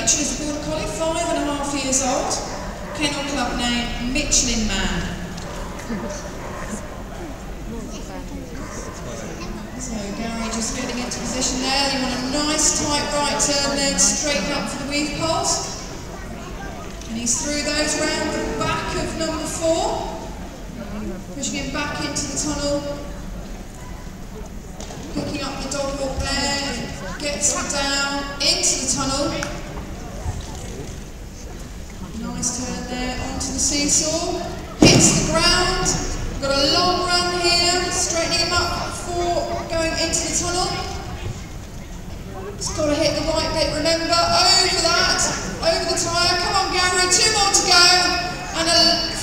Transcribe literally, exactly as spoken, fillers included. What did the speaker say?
Mitchell is a border collie, five and a half years old. Kennel club name Michelin Man. So Gary just getting into position there. You want a nice tight right turn then, straight up for the weave poles. And he's through those round the back of number four. Pushing him back into the tunnel. Picking up the dog walk there. Gets him down into the tunnel. Nice turn there onto the seesaw. Hits the ground. We've got a long run here. Straightening him up for going into the tunnel. It's got to hit the right bit, remember. Over that. Over the tyre. Come on, Gary. Two more to go. And a